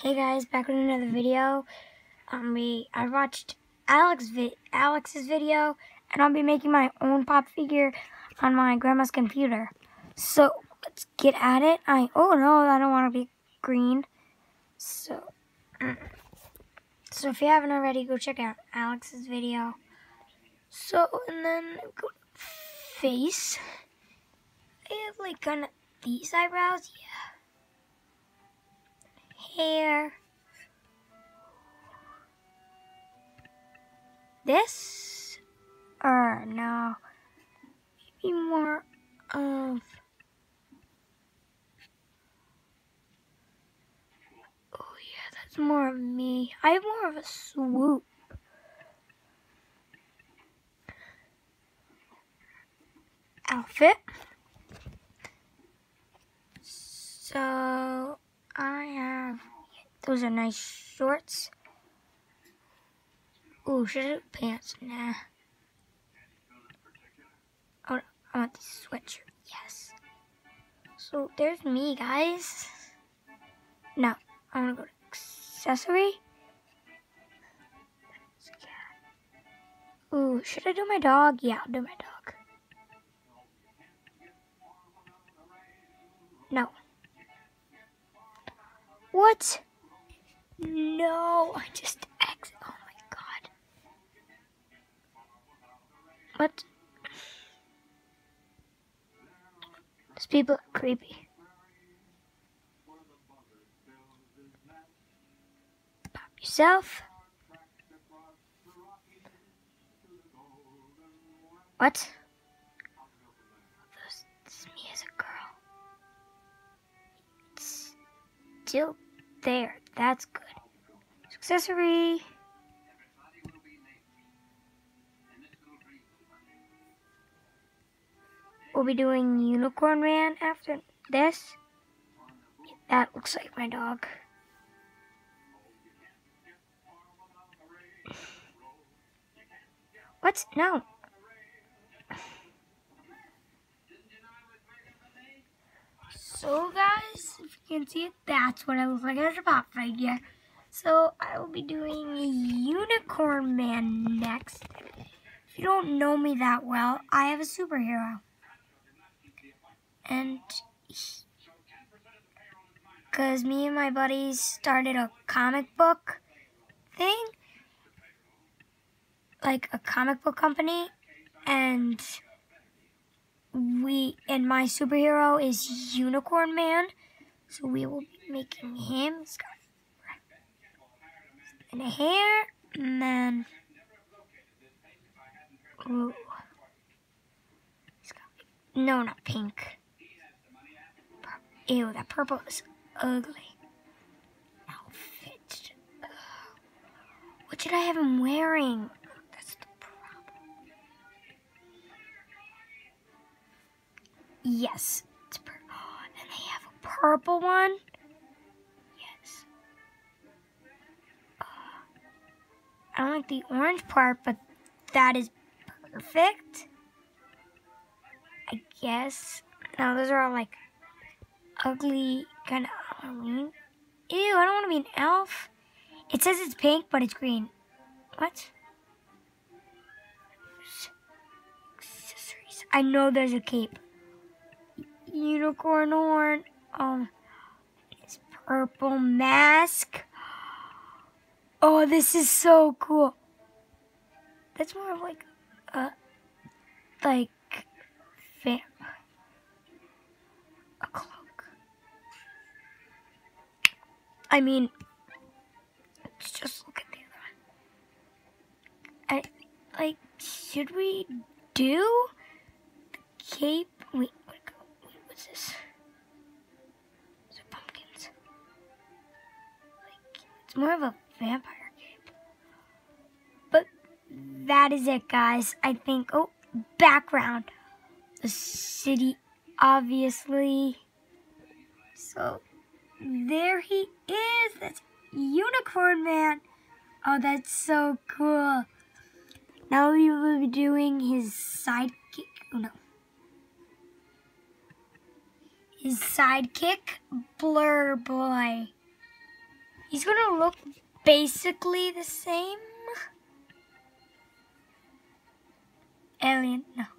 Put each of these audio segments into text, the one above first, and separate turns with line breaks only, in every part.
Hey guys, back with another video. I watched Alex's video, and I'll be making my own pop figure on my grandma's computer. So let's get at it. Oh no, I don't want to be green. So if you haven't already, go check out Alex's video. And then go to face. I have like kind of these eyebrows, yeah. Hair. This? Or no. Maybe more of... Oh yeah, that's more of me. I have more of a swoop. Outfit. So I have... Those are nice shorts. Ooh, should I do pants? Nah. Oh, I want the sweatshirt. Yes. So there's me, guys. Now, I want to go to accessory. Ooh, should I do my dog? Yeah, I'll do my dog. No. What? No, I just exit. Oh my god. What? These people are creepy. Pop yourself. What? This is me as a girl. It's still there. That's good. Accessory. We'll be doing Unicorn Man after this. That looks like my dog. What? No. So guys, if you can see it, that's what I look like as a pop figure. So I will be doing Unicorn Man next. If you don't know me that well, I have a superhero. And because me and my buddies started a comic book thing, like a comic book company, and my superhero is Unicorn Man, so we will be making him. He's got and a hair, and then ooh, he's got, no, not pink. Ew, that purple is ugly. Outfit. What should I have him wearing? That's the problem. Yes, it's purple. Oh, and they have a purple one. Yes. I don't like the orange part, but that is perfect. I guess. No, those are all like ugly, kind of Halloween. Ew, I don't want to be an elf. It says it's pink, but it's green. What? Accessories. I know there's a cape. Unicorn horn. His purple mask. Oh, this is so cool. That's more of like a cloak. I mean, let's just look at the other one. Should we do the cape? Wait, what's this? These are pumpkins. It's more of a vampire cape. But that is it, guys. I think, background. The city, obviously. So, there he is. That's Unicorn Man. Oh, that's so cool. Now we will be doing his sidekick. Oh, no. His sidekick, Blur Boy. He's gonna look basically the same. Alien, no.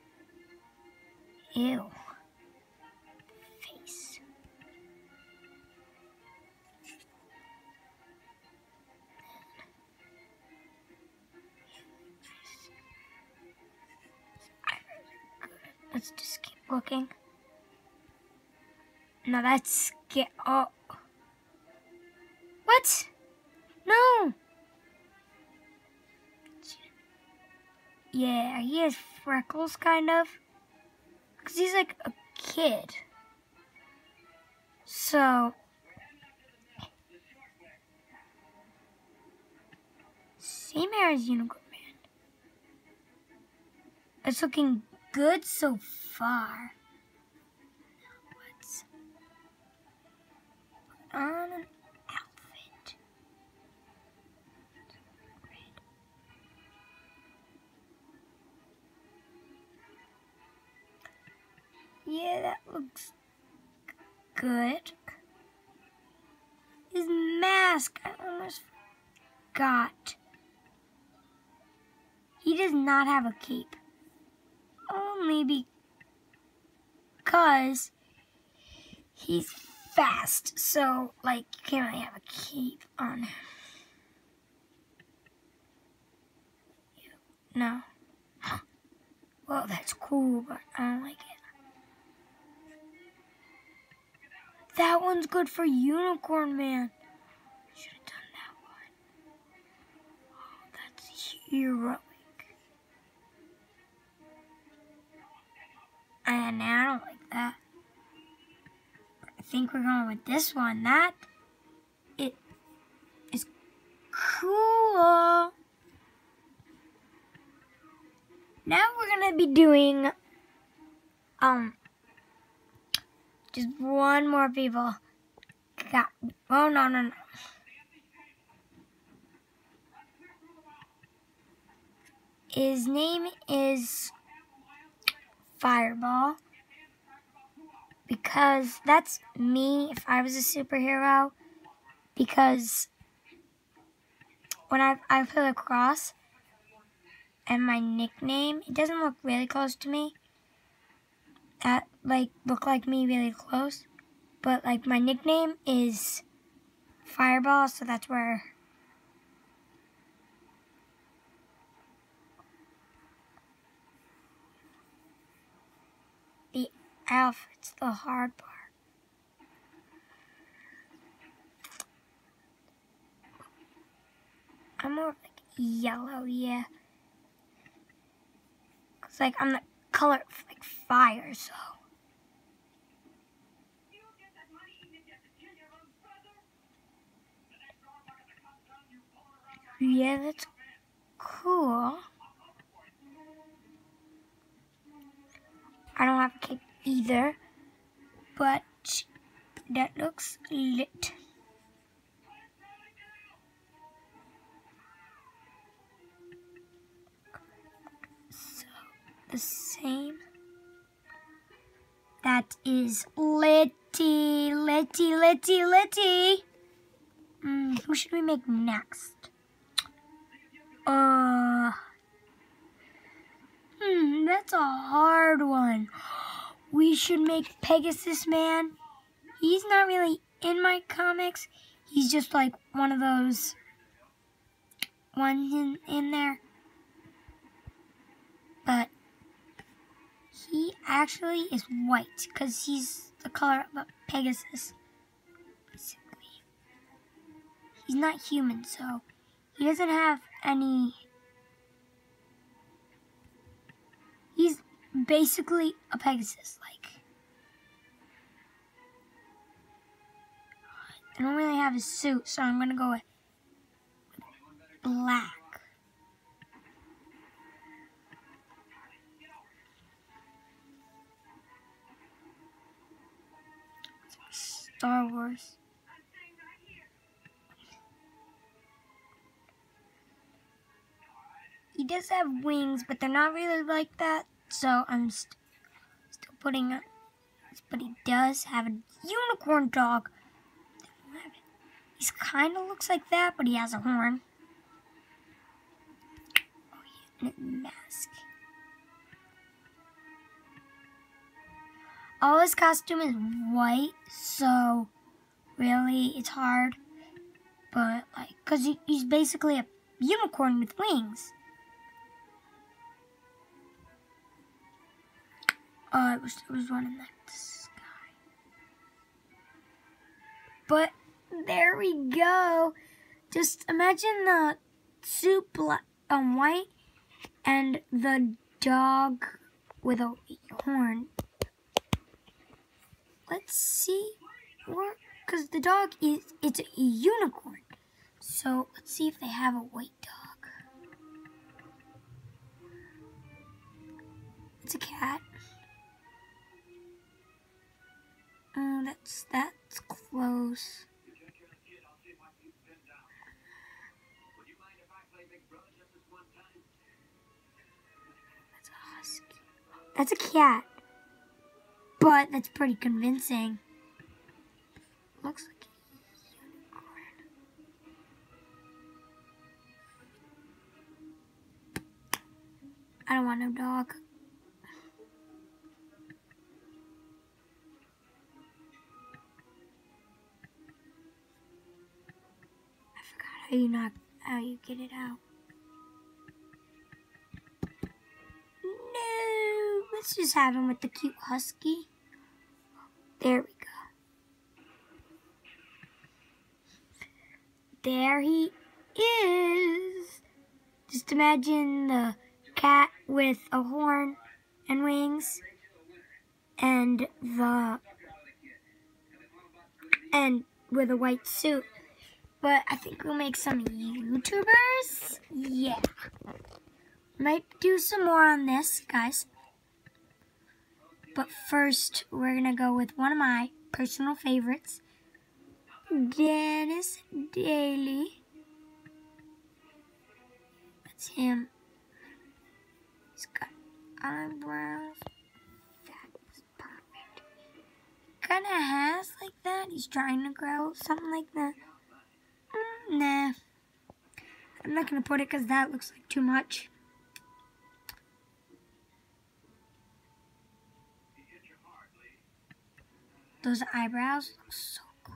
Ew. Face. Let's just keep looking. No, that's oh. What? No. Yeah, he has freckles, kind of. Because he's like a kid. So, same hair as Unicorn Man. It's looking good so far. Let's put on an outfit. Red. Yeah, that looks good. His mask, I almost forgot. He does not have a cape. Only because he's fast, so like you can't really have a cape on him. No. Well, that's cool, but I don't like it. That one's good for Unicorn Man. Should have done that one. Oh, that's heroic. And I don't like that. I think we're going with this one. That it is cool. Now we're gonna be doing just one more people. Oh no. His name is Fireball. Because that's me if I was a superhero. Because when I play lacrosse and my nickname, it doesn't look really close to me. Look like me really close. But like my nickname is Fireball, so that's where the outfit's the hard part. I'm more like yellow, yeah. Cause like I'm the color of like fire, so. Yeah, that's cool. I don't have a cape either, but that looks lit. So, the same. That is litty. Who should we make next? That's a hard one. We should make Pegasus Man. He's not really in my comics. He's just like one of those ones in there. But he actually is white because he's the color of a Pegasus. Basically. He's not human, so he doesn't have any. He's basically a Pegasus, like. I don't really have a suit, so I'm gonna go with black. Star Wars. He does have wings, but they're not really like that, so I'm still putting it. But he does have a unicorn dog. He kind of looks like that, but he has a horn. Oh, yeah, and a mask. All his costume is white, so really it's hard. But, like, because he's basically a unicorn with wings. Oh, it was running like the sky. But there we go. Just imagine the suit white and the dog with a horn. Let's see, because the dog it's a unicorn. So let's see if they have a white dog. It's a cat. Oh, that's close. That's a husky. That's a cat. But that's pretty convincing. Looks like a unicorn. I don't want no dog. How you get it out. No, let's just have him with the cute husky. There we go. There he is. Just imagine the cat with a horn and wings and with a white suit. But I think we'll make some YouTubers. Yeah. Might do some more on this, guys. But first, we're going to go with one of my personal favorites. Dennis Daly. That's him. He's got eyebrows. That's perfect. Kind of has like that. He's trying to grow something like that. Nah. I'm not going to put it because that looks like too much. Those eyebrows look so cool.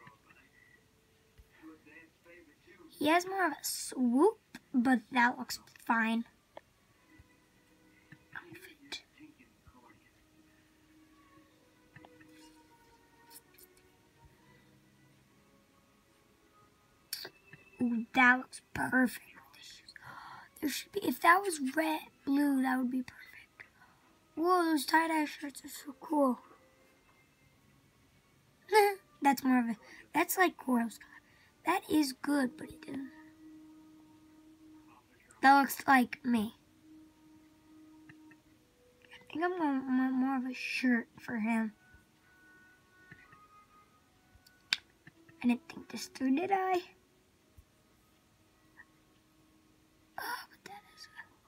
He has more of a swoop, but that looks fine. Outfit. Ooh, that looks perfect. There should be, if that was red, blue, that would be perfect. Whoa, those tie-dye shirts are so cool. That's more of a, that's like Coral Sky. That is good, but it doesn't. That looks like me. I think I'm going to want more of a shirt for him. I didn't think this through, did I? Oh, but that is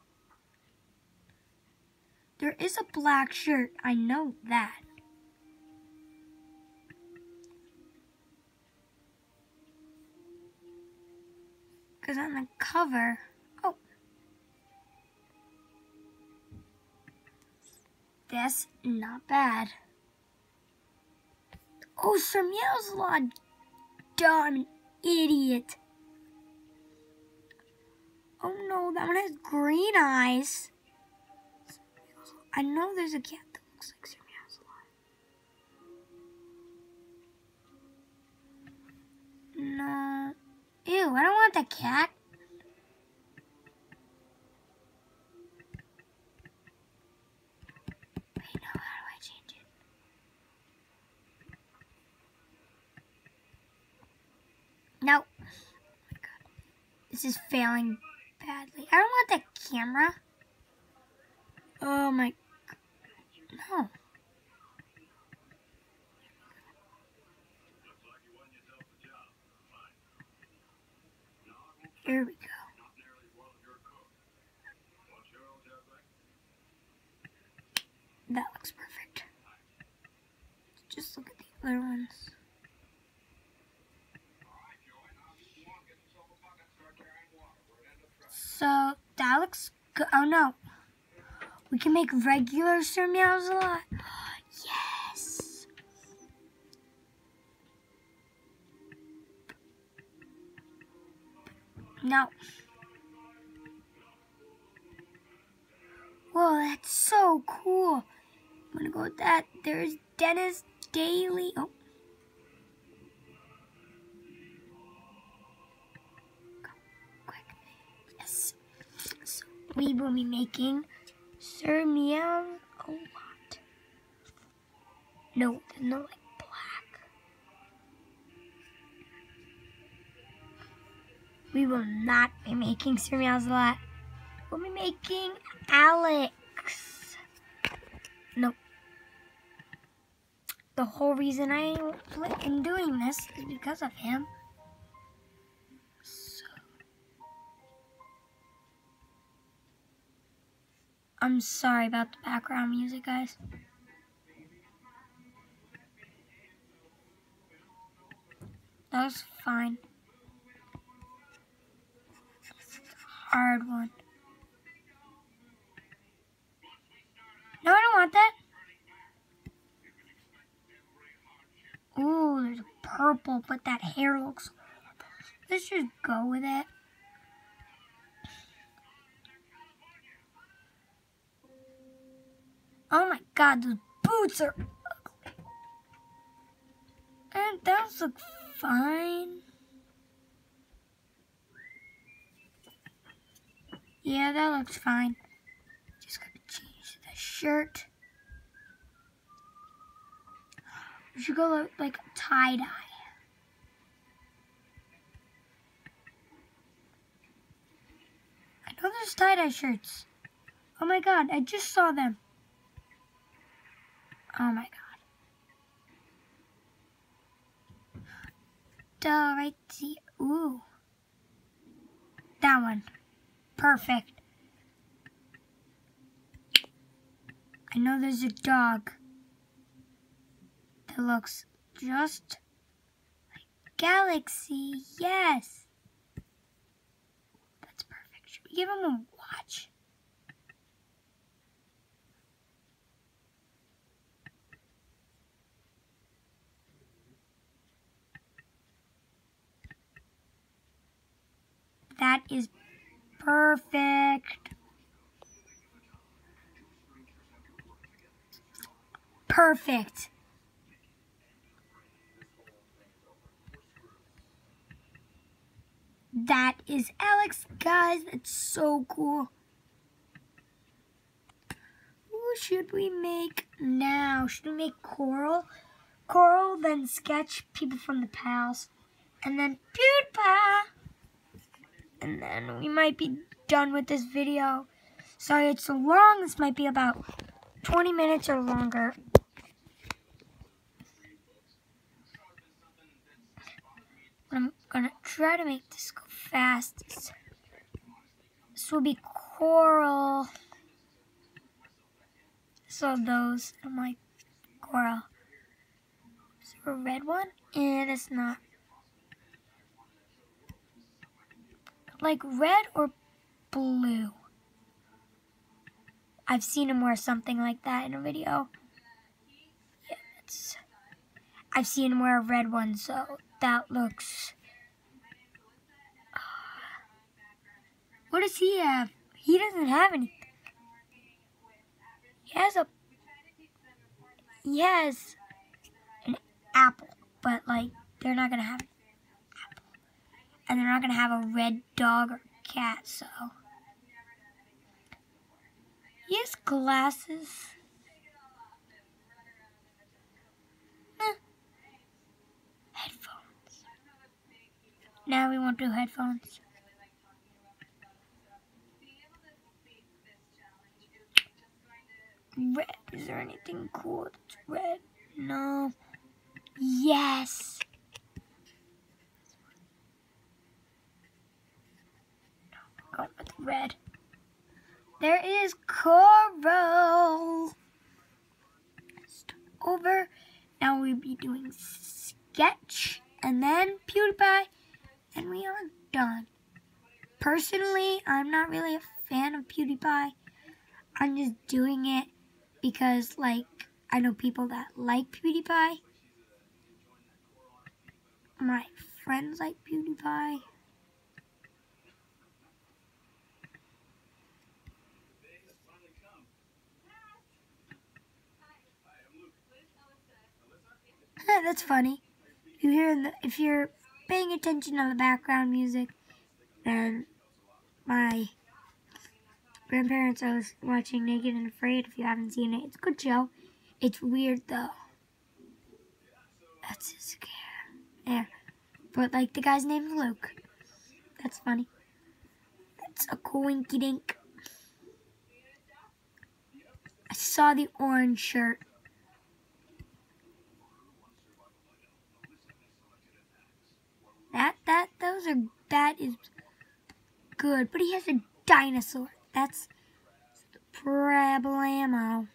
a... There is a black shirt. I know that. Because on the cover... Oh. That's not bad. Oh, Sermeo's Duh, I'm an idiot. Oh no, that one has green eyes. I know there's a cat that looks like Sermeo's No. Ew, I don't want that cat. Wait, no, how do I change it? No. Oh my god. This is failing badly. I don't want that camera. Oh my. No. Here we go. That looks perfect. Just look at the other ones. So that looks good. Oh no. We can make regular Sir Meows-a-Lot. Yes. No. Whoa, that's so cool. I'm gonna go with that. There's Dennis Daily. Oh. Go, quick. Yes. So we will be making Sir Meows-a-Lot. No, there's no like black. We will not be making Sir Meows-a-Lot. We'll be making Alex. Nope. The whole reason I am doing this is because of him. So, I'm sorry about the background music, guys. That was fine. Hard one. No, I don't want that. Ooh, there's purple, but that hair looks horrible. Let's just go with it. Oh my god, those boots are ugly. And those look fine. Yeah, that looks fine. Just gotta change the shirt. We should go like tie-dye. I know there's tie-dye shirts. Oh my god, I just saw them. Oh my god. Duh, right here. Ooh. That one. Perfect. I know there's a dog that looks just like Galaxy. Yes. That's perfect. Should we give him a watch? That is perfect. Perfect. That is Alex, guys. That's so cool. Who should we make now? Should we make Coral? Coral, then Sketch, people from the past, and then PewDiePie. And then we might be done with this video. Sorry it's so long. This might be about 20 minutes or longer. I'm gonna try to make this go fast. This will be Coral. So those, I'm like, Coral. Is there a red one? And it's not. Like red or blue. I've seen him wear something like that in a video. Yeah, I've seen him wear a red one, so that looks... What does he have? He doesn't have anything. He has an apple, but like, they're not gonna have an apple. And they're not gonna have a red dog or cat, so... He has glasses. Headphones. Now we won't do headphones. Red. Is there anything cool that's red? No. Yes. Go with red. There is Coral. Over. Now we'll be doing Sketch and then PewDiePie, and we are done. personally, I'm not really a fan of PewDiePie. I'm just doing it because, like, I know people that like PewDiePie. My friends like PewDiePie. That's funny. If you're paying attention to the background music, then my grandparents are watching Naked and Afraid. If you haven't seen it, it's a good show. It's weird though. That's a scare. Yeah, but like the guy's name's Luke. That's funny. That's a coinky dink. I saw the orange shirt. That is good, but he has a dinosaur. That's the problemo.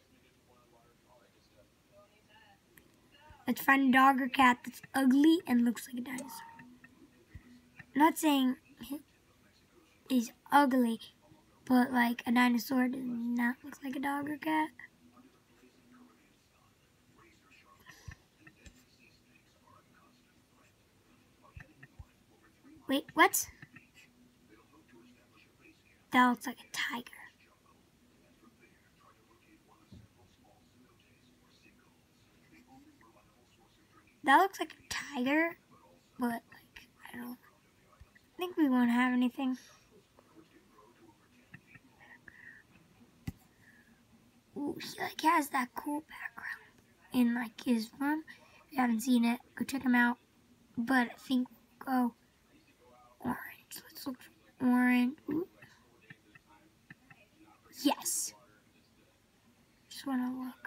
Let's find a dog or cat that's ugly and looks like a dinosaur. I'm not saying he's ugly, but like a dinosaur does not look like a dog or cat. Wait, what? That looks like a tiger. That looks like a tiger, but like, I don't think we won't have anything. Ooh, he like has that cool background in like his room. If you haven't seen it, go check him out. But I think we'll go orange. Let's look for orange. Ooh. Yes. Just want to look.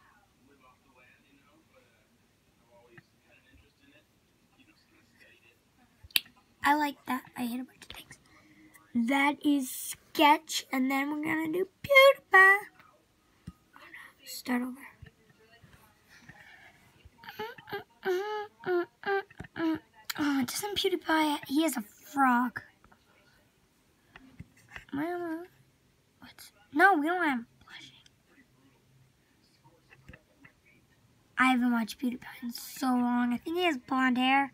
I like that. I hit a bunch of things. That is sketch, and then we're gonna do PewDiePie. Start over. Oh, doesn't PewDiePie? He has a frog. Mama, what? No, we don't have blushing. I haven't watched PewDiePie in so long. I think he has blonde hair.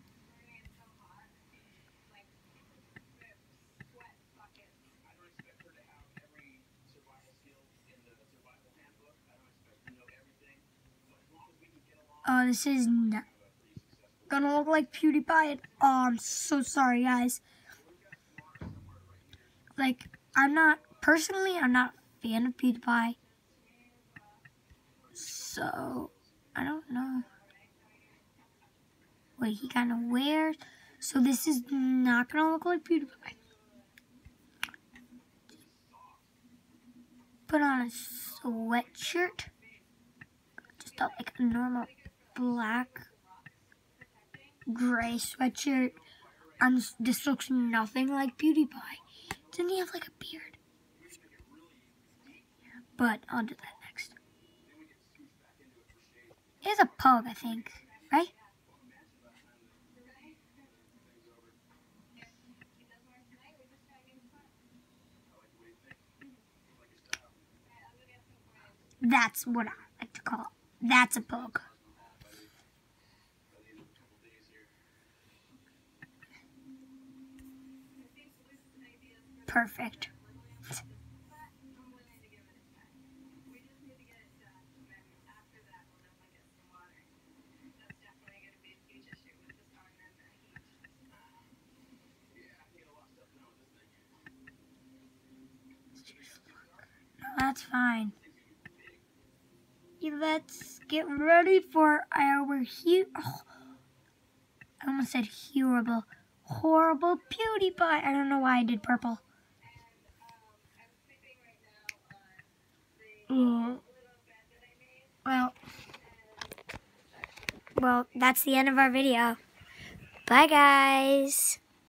Oh, this is not gonna look like PewDiePie at all. I'm so sorry, guys. Like, I'm not a fan of PewDiePie. So, I don't know what he kind of wears. So this is not gonna look like PewDiePie. Put on a sweatshirt. Just like a normal black, gray sweatshirt. This looks nothing like PewDiePie. Doesn't he have like a beard? But I'll do that next. He has a pug, I think, right? That's what I like to call it. That's a pug. Perfect. No, that's fine. Let's get ready for our I almost said horrible PewDiePie. I don't know why I did purple. Well, that's the end of our video. Bye, guys.